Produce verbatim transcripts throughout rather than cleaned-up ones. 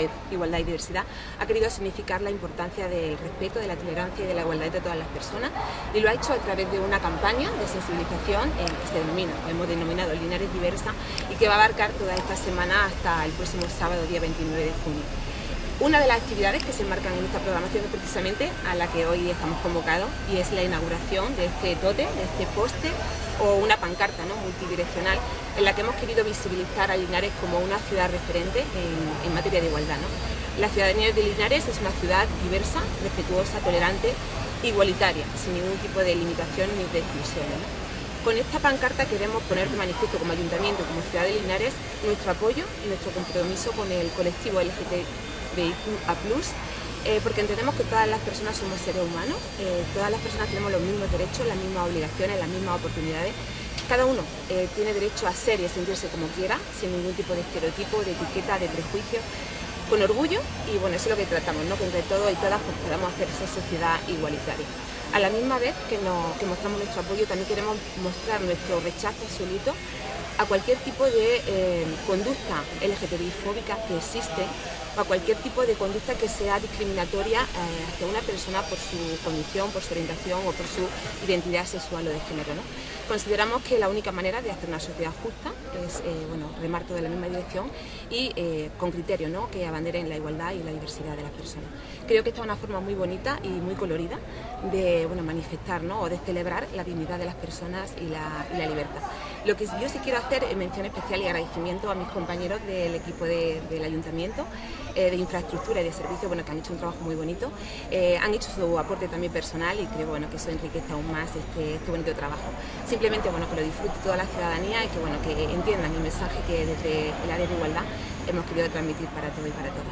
de igualdad y diversidad, ha querido significar la importancia del respeto, de la tolerancia y de la igualdad de todas las personas, y lo ha hecho a través de una campaña de sensibilización eh, que se denomina, hemos denominado Linares Diversa, y que va a abarcar toda esta semana hasta el próximo sábado, día veintinueve de junio. Una de las actividades que se enmarcan en esta programación es precisamente a la que hoy estamos convocados, y es la inauguración de este tótem, de este poste o una pancarta, ¿no?, multidireccional, en la que hemos querido visibilizar a Linares como una ciudad referente en, en materia de igualdad, ¿no? La ciudadanía de Linares es una ciudad diversa, respetuosa, tolerante, igualitaria, sin ningún tipo de limitación ni de exclusiones, ¿no? Con esta pancarta queremos poner de manifiesto como ayuntamiento, como ciudad de Linares, nuestro apoyo y nuestro compromiso con el colectivo L G T B I Q A plus, eh, porque entendemos que todas las personas somos seres humanos, eh, todas las personas tenemos los mismos derechos, las mismas obligaciones, las mismas oportunidades. Cada uno eh, tiene derecho a ser y a sentirse como quiera, sin ningún tipo de estereotipo, de etiqueta, de prejuicio, con orgullo, y bueno, eso es lo que tratamos, ¿no?, que entre todos y todas pues, podamos hacer esa sociedad igualitaria. A la misma vez que, nos, que mostramos nuestro apoyo, también queremos mostrar nuestro rechazo absoluto a cualquier tipo de eh, conducta L G T B I fóbica que existe, o a cualquier tipo de conducta que sea discriminatoria eh, hacia una persona por su condición, por su orientación o por su identidad sexual o de género, ¿no? Consideramos que la única manera de hacer una sociedad justa es eh, bueno, remar toda en la misma dirección y eh, con criterios, ¿no?, que abanderen la igualdad y la diversidad de las personas. Creo que esta es una forma muy bonita y muy colorida de bueno, manifestar, ¿no?, o de celebrar la dignidad de las personas y la, y la libertad. Lo que yo sí quiero hacer es mención especial y agradecimiento a mis compañeros del equipo de, del ayuntamiento, eh, de infraestructura y de servicio, bueno, que han hecho un trabajo muy bonito, eh, han hecho su aporte también personal, y creo bueno, que eso enriquece aún más este, este bonito trabajo. Simplemente bueno, que lo disfrute toda la ciudadanía y que, bueno, que entiendan el mensaje que desde el área de igualdad hemos querido transmitir para todos y para todas.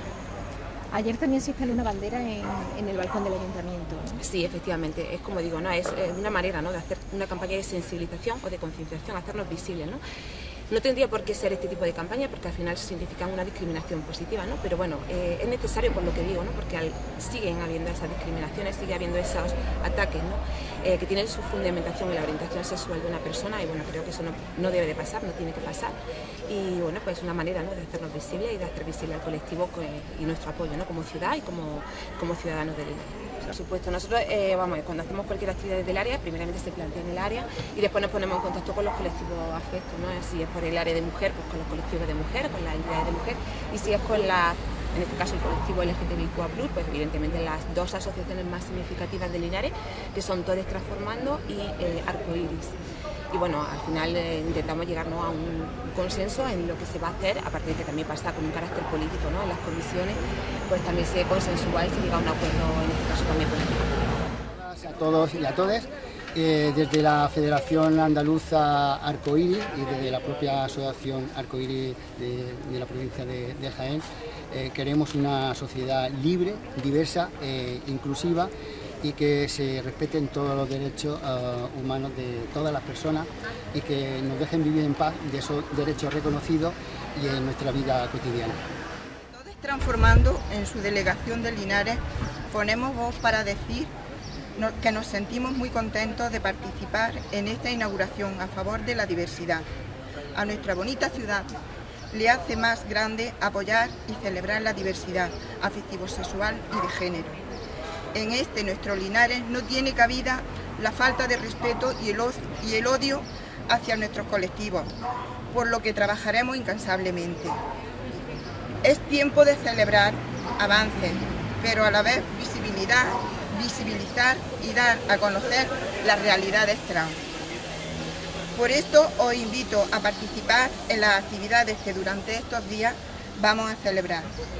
Ayer también se instaló una bandera en, en el balcón del ayuntamiento, ¿no? Sí, efectivamente, es como digo, ¿no?, es una manera, ¿no?, de hacer una campaña de sensibilización o de concienciación, hacernos visibles, ¿no? No tendría por qué ser este tipo de campaña, porque al final significan una discriminación positiva, ¿no? Pero bueno, eh, es necesario por lo que digo, ¿no?, porque al, siguen habiendo esas discriminaciones, sigue habiendo esos ataques, ¿no?, eh, que tienen su fundamentación en la orientación sexual de una persona, y bueno, creo que eso no, no debe de pasar, no tiene que pasar. Y bueno, pues es una manera, ¿no?, de hacernos visibles y de hacer visible al colectivo y nuestro apoyo, ¿no?, como ciudad y como, como ciudadanos de Linares. Por supuesto, nosotros eh, vamos, cuando hacemos cualquier actividad desde el área, primeramente se plantea en el área y después nos ponemos en contacto con los colectivos afectos, ¿no? Si es por el área de mujer, pues con los colectivos de mujer, con las entidades de mujer, y si es con la, en este caso el colectivo L G T B I Q A plus, pues evidentemente las dos asociaciones más significativas de Linares, que son Todes Transformando y eh, Arcoiris. Y bueno, al final eh, intentamos llegar, ¿no?, a un consenso en lo que se va a hacer, aparte de que también pasa con un carácter político, ¿no?, en las comisiones, pues también se consensúa y se llega a un acuerdo, en este caso también político. A todos y a todas, eh, desde la Federación Andaluza Arcoiris y desde la propia Asociación Arcoiris de, de la provincia de, de Jaén, eh, queremos una sociedad libre, diversa, eh, inclusiva, y que se respeten todos los derechos uh, humanos de todas las personas y que nos dejen vivir en paz de esos derechos reconocidos y en nuestra vida cotidiana. Todes Transformando, en su delegación de Linares, ponemos voz para decir que nos sentimos muy contentos de participar en esta inauguración a favor de la diversidad. A nuestra bonita ciudad le hace más grande apoyar y celebrar la diversidad afectivo-sexual y de género. En este nuestro Linares no tiene cabida la falta de respeto y el, y el odio hacia nuestros colectivos, por lo que trabajaremos incansablemente. Es tiempo de celebrar avances, pero a la vez visibilidad, visibilizar y dar a conocer las realidades trans. Por esto os invito a participar en las actividades que durante estos días vamos a celebrar.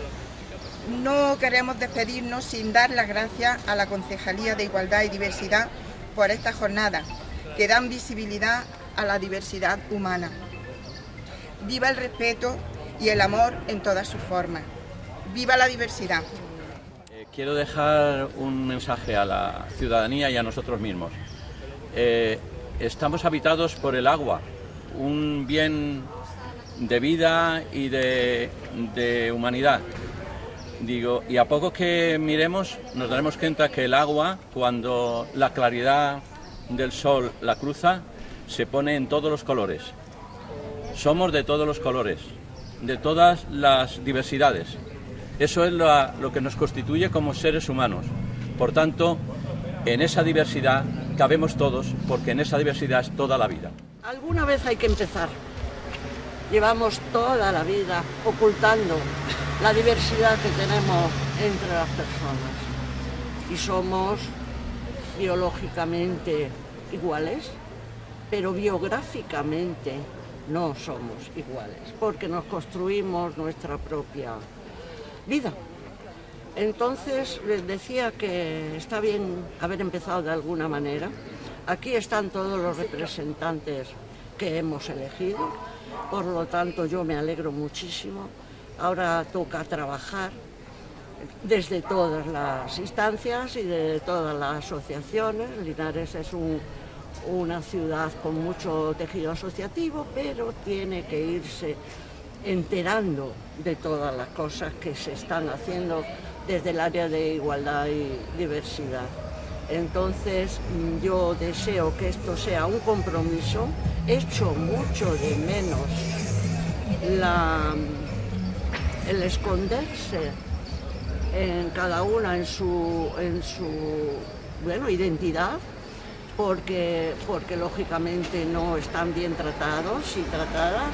No queremos despedirnos sin dar las gracias a la Concejalía de Igualdad y Diversidad por esta jornada, que dan visibilidad a la diversidad humana. Viva el respeto y el amor en todas sus formas. ¡Viva la diversidad! Eh, quiero dejar un mensaje a la ciudadanía y a nosotros mismos. Eh, estamos habitados por el agua, un bien de vida y de, de humanidad. Digo, y a poco que miremos nos daremos cuenta que el agua, cuando la claridad del sol la cruza, se pone en todos los colores. Somos de todos los colores, de todas las diversidades. Eso es lo, lo que nos constituye como seres humanos. Por tanto, en esa diversidad cabemos todos, porque en esa diversidad es toda la vida. Alguna vez hay que empezar. Llevamos toda la vida ocultando la diversidad que tenemos entre las personas. Y somos biológicamente iguales, pero biográficamente no somos iguales, porque nos construimos nuestra propia vida. Entonces les decía que está bien haber empezado de alguna manera. Aquí están todos los representantes que hemos elegido, por lo tanto yo me alegro muchísimo. Ahora toca trabajar desde todas las instancias y de todas las asociaciones. Linares es un, una ciudad con mucho tejido asociativo, pero tiene que irse enterando de todas las cosas que se están haciendo desde el área de igualdad y diversidad. Entonces yo deseo que esto sea un compromiso. Echo mucho de menos la, el esconderse en cada una en su, en su bueno, identidad, porque, porque lógicamente no están bien tratados y tratadas,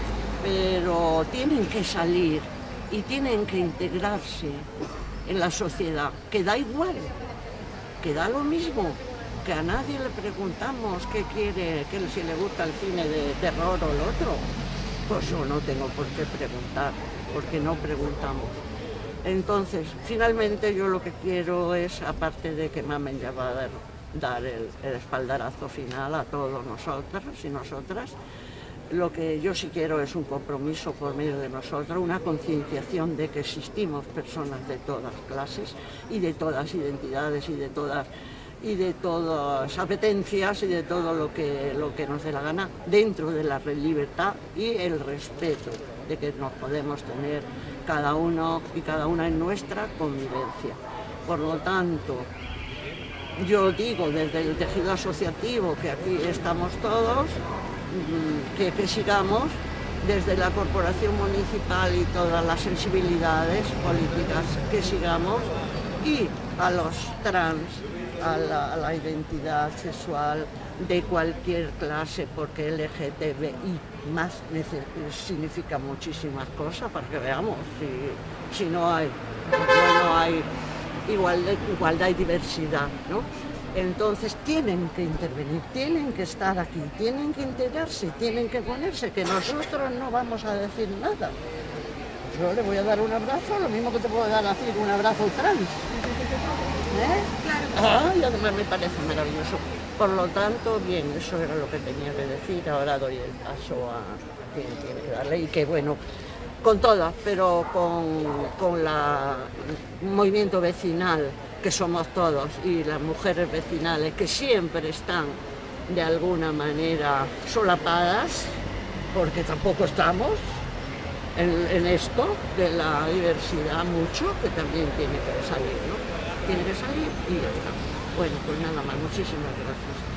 pero tienen que salir y tienen que integrarse en la sociedad, que da igual, que da lo mismo, que a nadie le preguntamos qué quiere, que si le gusta el cine de terror o el otro. Pues yo no tengo por qué preguntar, porque no preguntamos. Entonces, finalmente yo lo que quiero es, aparte de que Mamen ya va a dar, dar el, el espaldarazo final a todos nosotros y nosotras, lo que yo sí quiero es un compromiso por medio de nosotros, una concienciación de que existimos personas de todas clases y de todas identidades y de todas y de todas apetencias y de todo lo que, lo que nos dé la gana, dentro de la libertad y el respeto de que nos podemos tener cada uno y cada una en nuestra convivencia. Por lo tanto, yo digo desde el tejido asociativo, que aquí estamos todos, que, que sigamos desde la corporación municipal y todas las sensibilidades políticas, que sigamos, y a los trans, a la, a la identidad sexual de cualquier clase, porque L G T B I más significa muchísimas cosas, para que veamos, si, si no hay, no hay igualdad, igualdad y diversidad, ¿no? Entonces tienen que intervenir, tienen que estar aquí, tienen que integrarse, tienen que ponerse, que nosotros no vamos a decir nada. Yo le voy a dar un abrazo, lo mismo que te puedo dar así, un abrazo trans. ¿Eh? Claro. Ah, y además me parece maravilloso. Por lo tanto, bien, eso era lo que tenía que decir. Ahora doy el paso a quien tiene que darle, y que bueno, con todas, pero con, con la, el movimiento vecinal, que somos todos, y las mujeres vecinales, que siempre están de alguna manera solapadas, porque tampoco estamos en, en esto de la diversidad mucho, que también tiene que salir, ¿no? Tiene que salir y ya está. Bueno, pues nada más, muchísimas gracias.